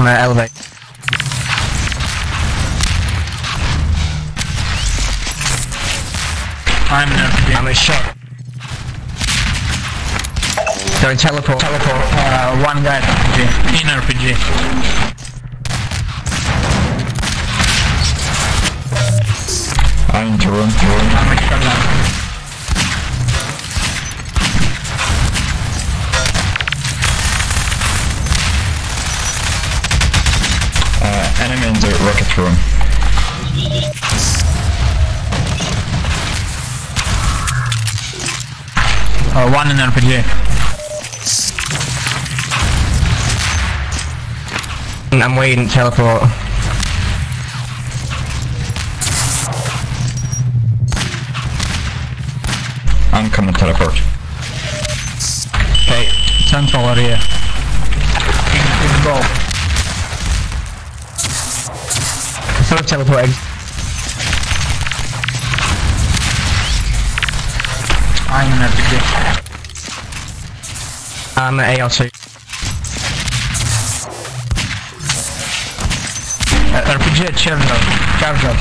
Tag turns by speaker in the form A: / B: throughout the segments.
A: I'm gonna elevate.
B: I'm an RPG.
A: I'm a shot. Going teleport.
B: Teleport. One guy at RPG. In RPG.
C: I'm to run.
B: I'm a shotgun.
C: Enemy in the rocket room.
B: One in RPG.
A: I'm waiting, teleport.
C: I'm coming to teleport.
B: Okay, central area. In goal.
A: Sort of teleporting.
B: I'm an RPG.
A: I'm at AR2.
B: RPG at Charger.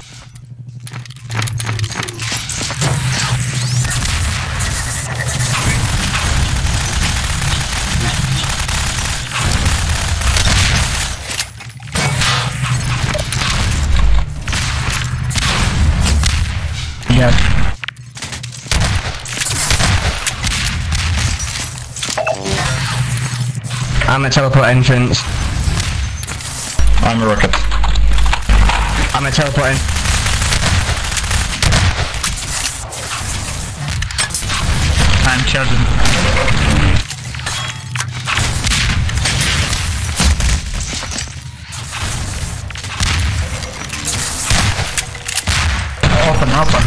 B: Yes.
A: I'm at teleport entrance.
C: I'm a rocket.
A: I'm at teleport in.
B: I'm charging. Open.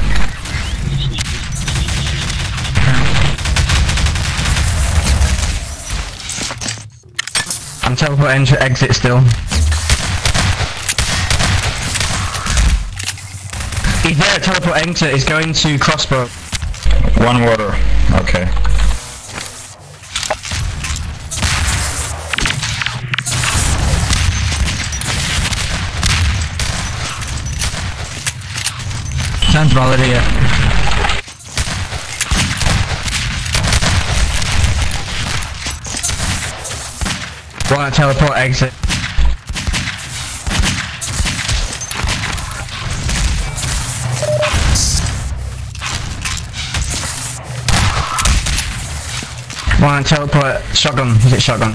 A: I'm teleporting to exit still. He's there at teleport exit, he's going to crossbow.
C: One water. Okay.
B: Central area.
A: One at teleport exit. One at teleport shotgun. Is it shotgun?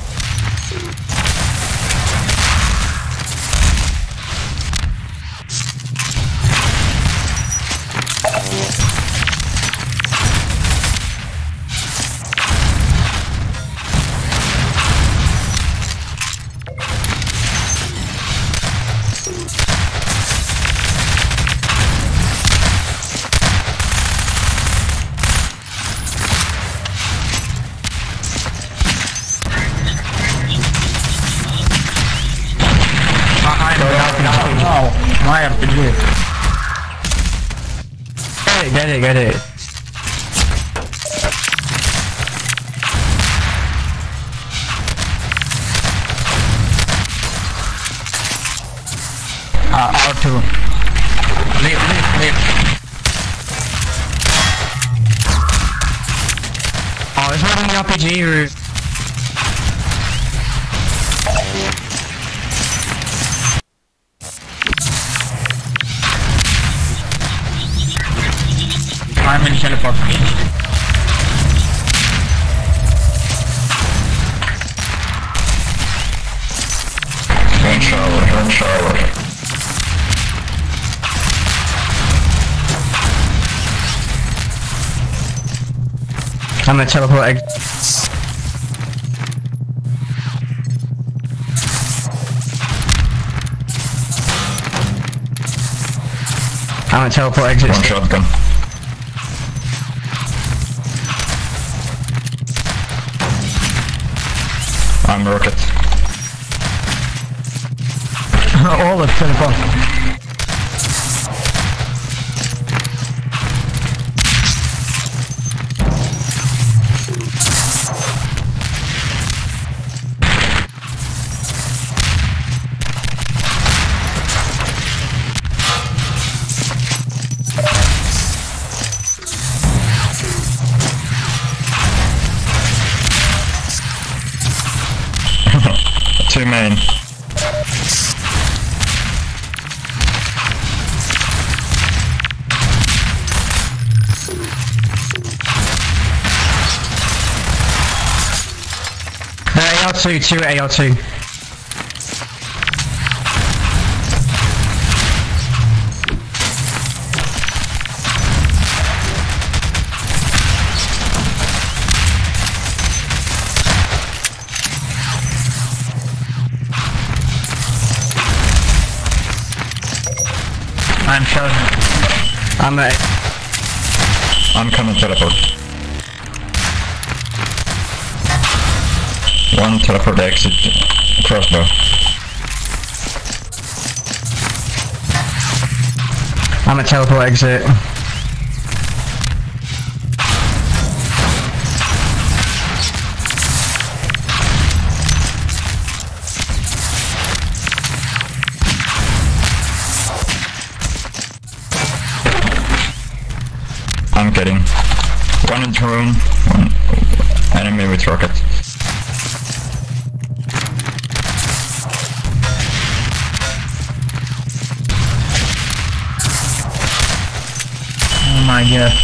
B: My RPG.
A: Get it.
B: R2. Leave.
A: Oh, there's one on the RPG route.
B: I'm in teleport.
C: One shower.
A: I'm gonna teleport exit. I'm gonna teleport exit.
C: One shotgun. I'm a rocket.
B: All at teleport.
C: Two main.
A: AR2, two AR2.
B: I'm showing.
A: I'm at
C: I'm coming teleport. One teleport exit crossbow.
A: I'm at teleport exit.
C: I'm getting. One in the room, one enemy with rocket.
B: Oh my god.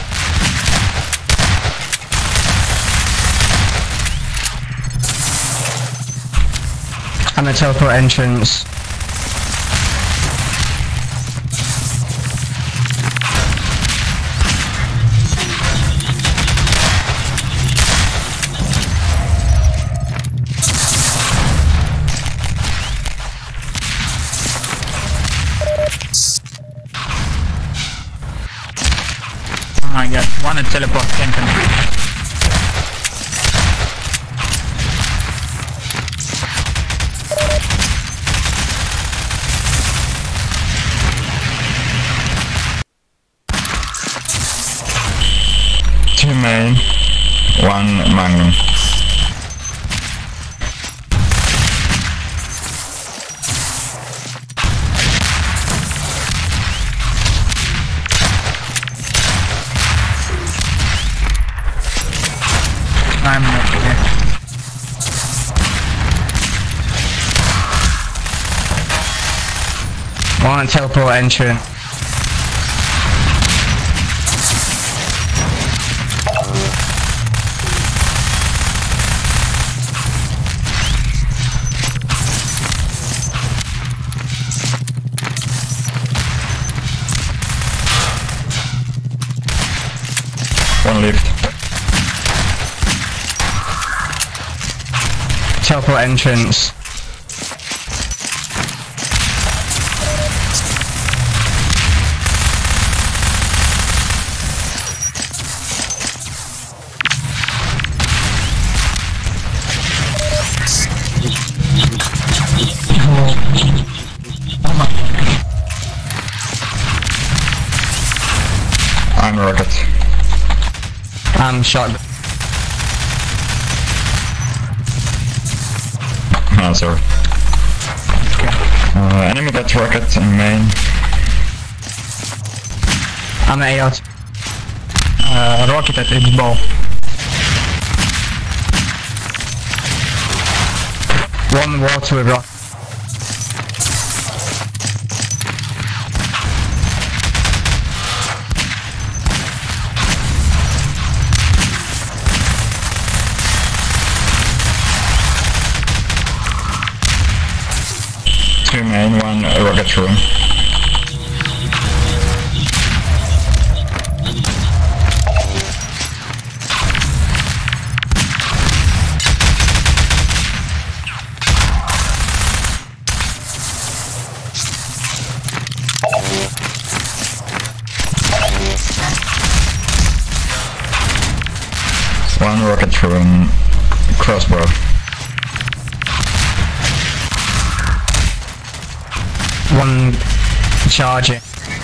A: I'm at teleport entrance.
B: Oh my god. One at teleport entrance.
C: Two main, one magnum.
B: I'm not here.
A: One at teleport entrance.
C: One lift.
A: Teleport entrance.
B: Oh my god.
C: I'm a rocket.
A: I'm shot.
C: No, sorry. Enemy got rocket in main.
A: I'm at AR.
B: Rocket at its bow.
A: One water with rock.
C: Two main, one rocket room. One rocket room, crossbow.
A: One charging.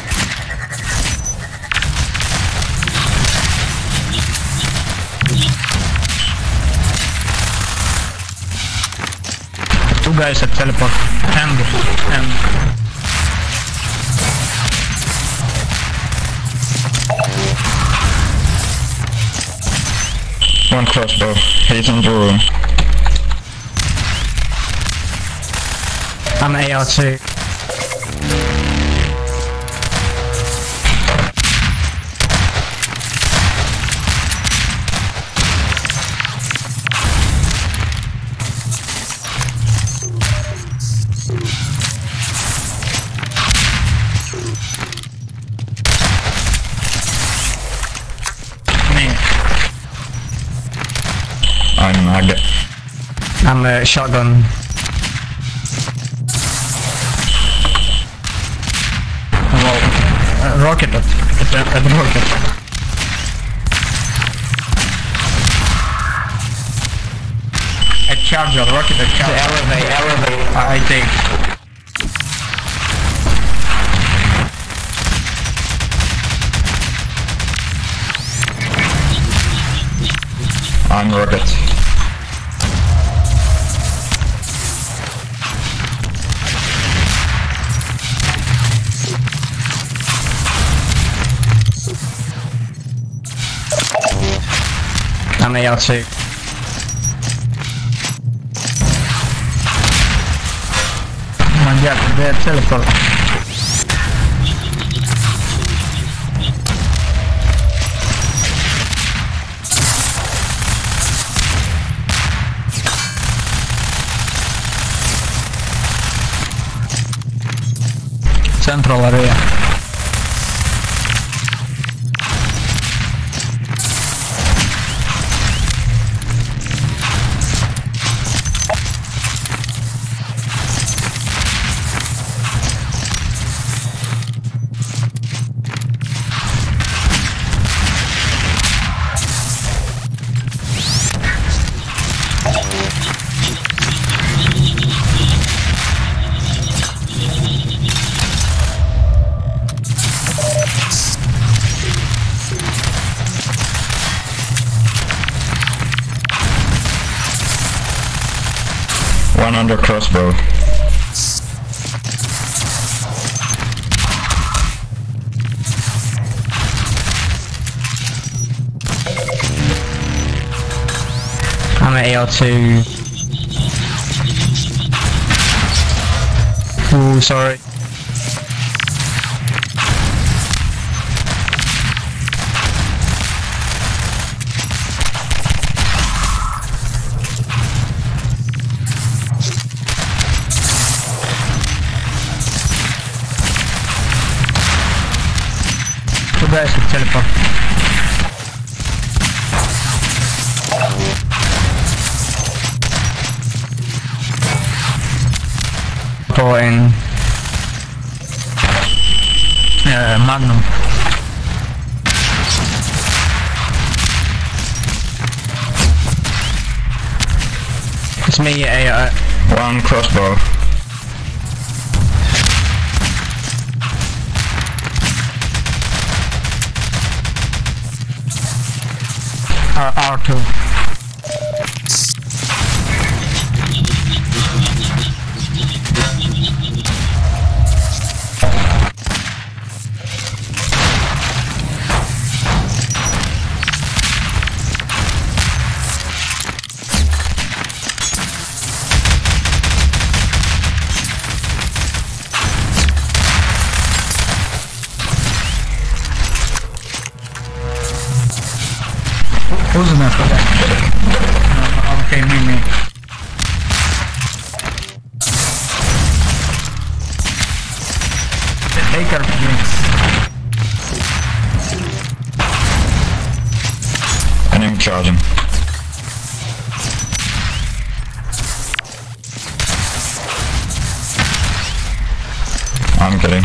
B: Two guys at teleport. And
C: One crossbow. He's in the room.
A: I'm AR2. I'm a shotgun.
B: Well, rocket at rocket. A charger, rocket, a charger.
A: Elevate.
B: I take.
C: I'm rocket.
A: I'm AR2.
B: Oh my god, they're teleport. Central area.
C: One under crossbow.
A: I'm at AR2. Ooh, sorry.
B: Guys with teleport.
A: Porting.
B: Magnum.
A: It's me, AR.
C: One crossbow.
B: R2. Who's in that? Okay, me. Take her, please.
C: Enemy charging. I'm kidding.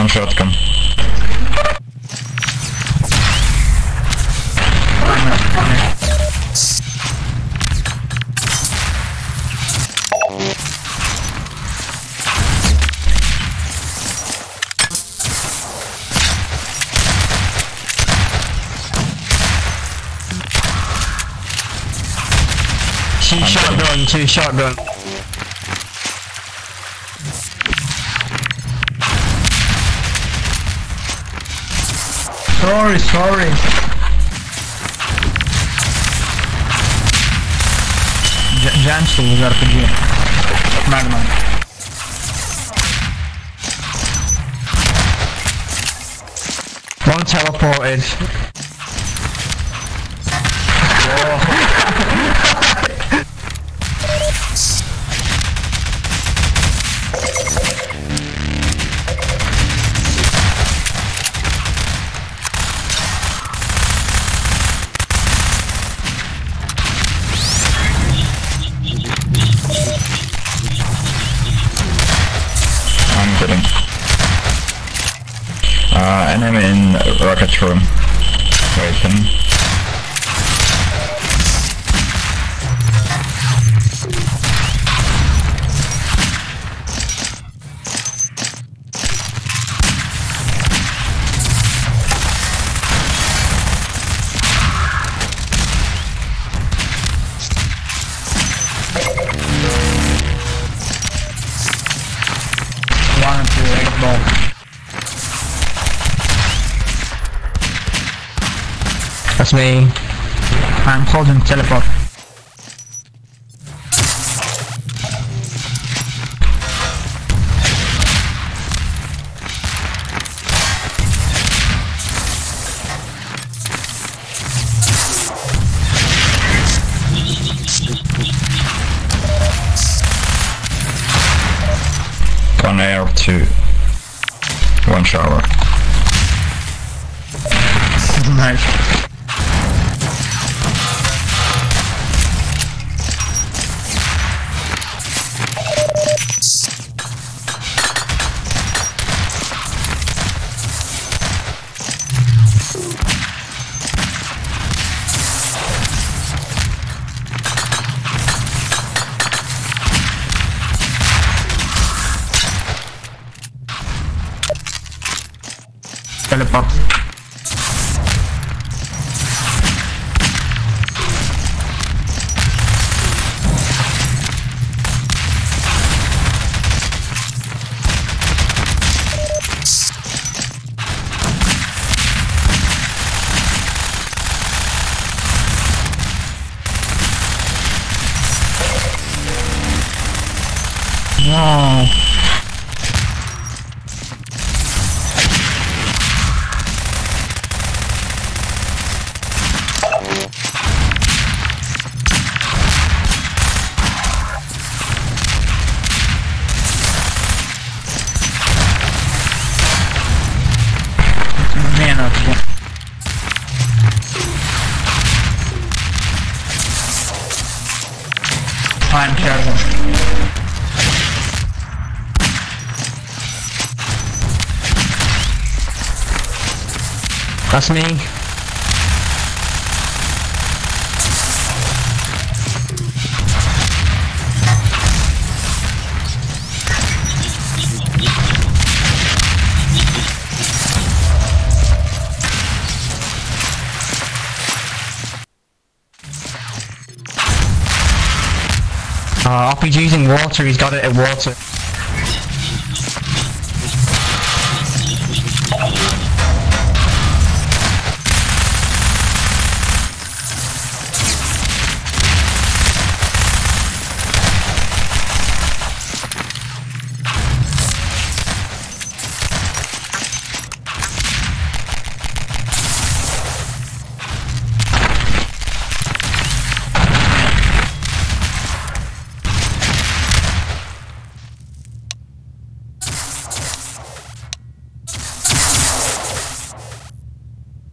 C: One shotgun.
A: Two shotgun.
B: Sorry. Giant tools RPG. Magma.
A: One teleported.
C: I'm getting. Enemy in rocket room. Waiting.
B: One and two, egg ball.
A: That's me.
B: I'm holding teleport.
C: One air, two. One shower.
B: Nice. Teleport. Wow. Man up. Time travel.
A: That's me. RPG's in water, he's got it at water.